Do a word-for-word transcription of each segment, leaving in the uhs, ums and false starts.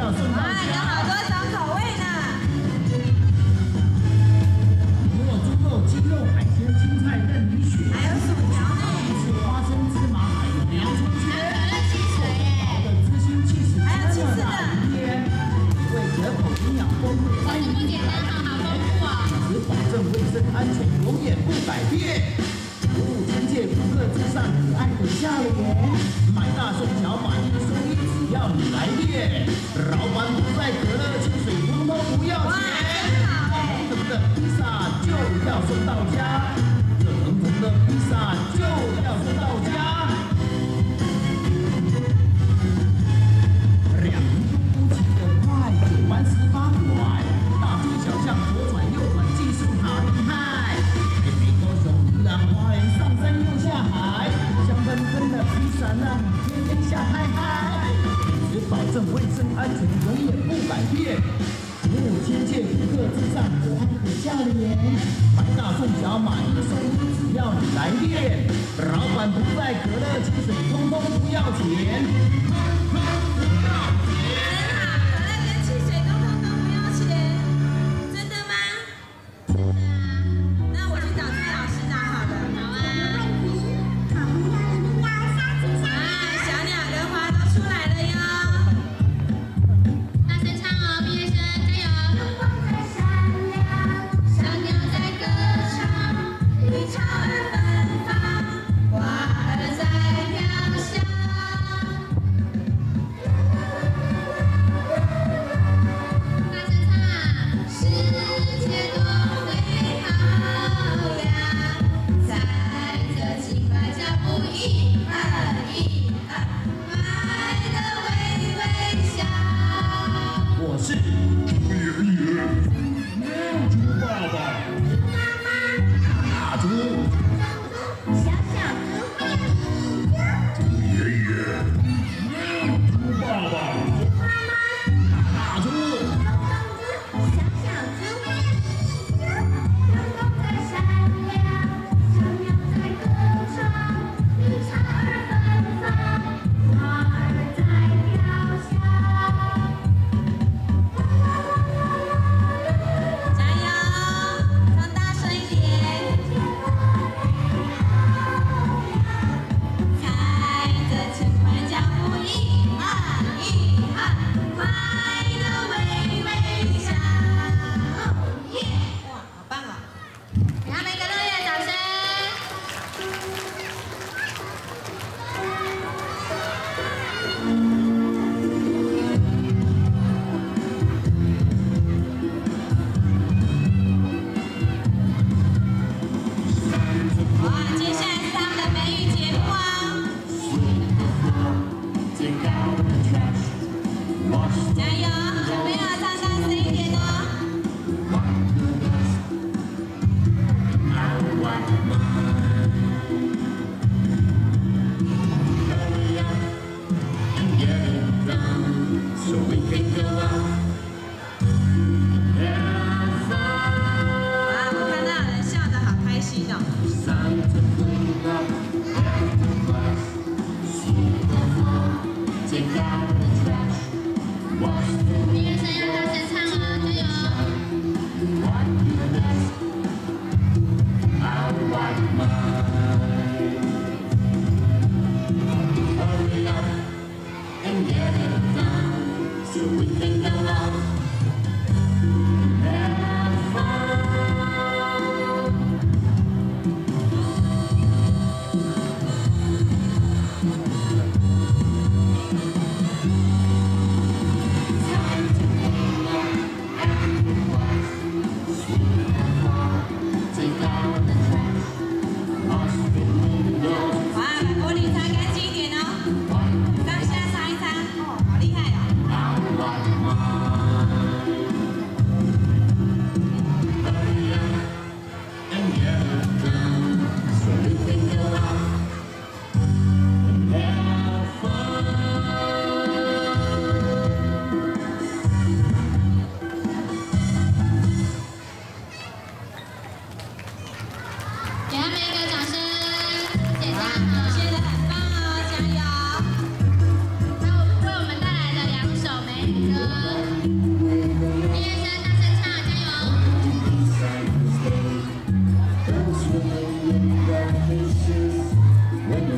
要送到家。 有好多种口味呢。 牛肉、猪肉、鸡肉、海鲜、青菜、嫩米血， 还有薯条呢。 是花生、芝麻，还有洋葱圈。 可乐汽水耶。 好的知心气势， 还有气势的。 为可口营养丰富，欢迎不简单，好好丰富哦。 只保证卫生安全，永远不改变。服务亲切，顾客至上，可爱的笑脸。买大送小，买一送一，只要你来电。老板不在，可乐、汽水通通不要钱。热腾腾的披萨就要送到家，热腾腾的披萨就要送到家。两人夫妻的快，九弯十八拐，大街小巷左转右转，技术好厉害。北美高雄宜兰花莲，上山又下海，香喷喷的披萨让你天天下嗨嗨。只保证卫生安全，永远不改变。服务亲切，顾客至上，可爱的笑脸。买大送小，买一送一，只要你来电。老板不在，可乐、汽水通通不要钱。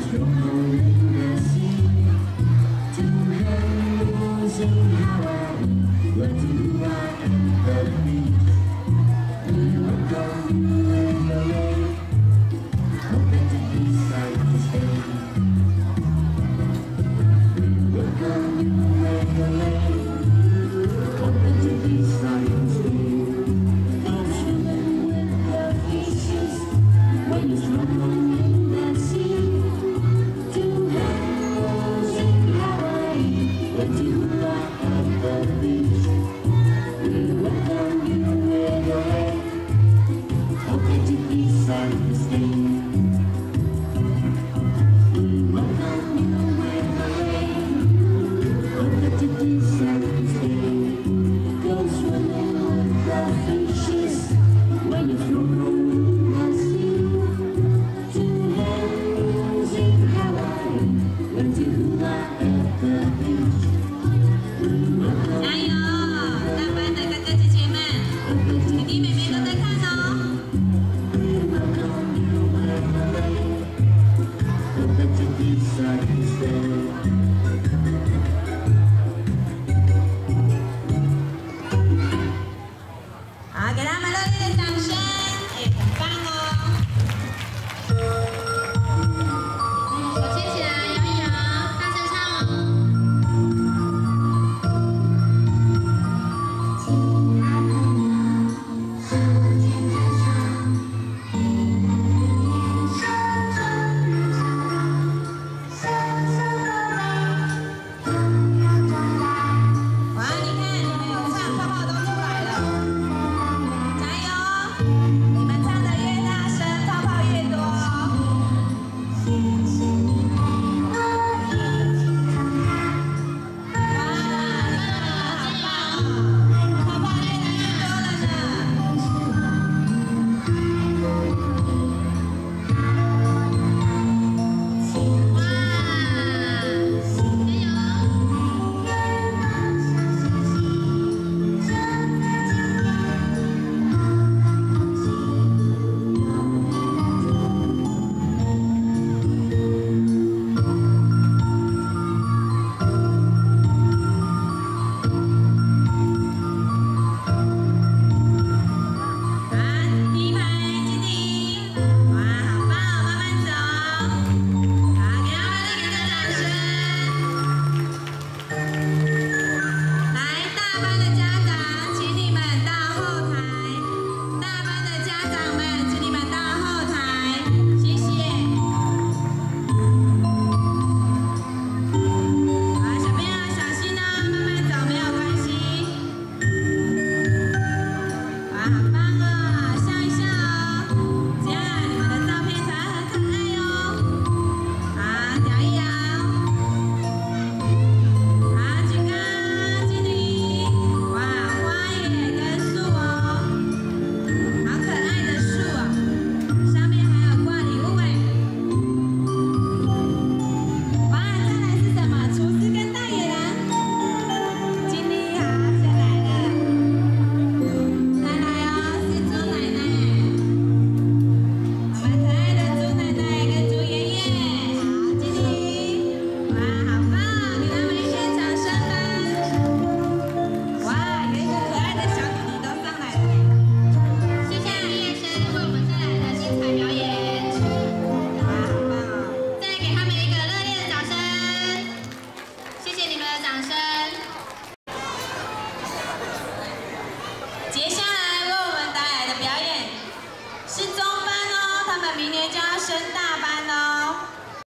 明年就要升大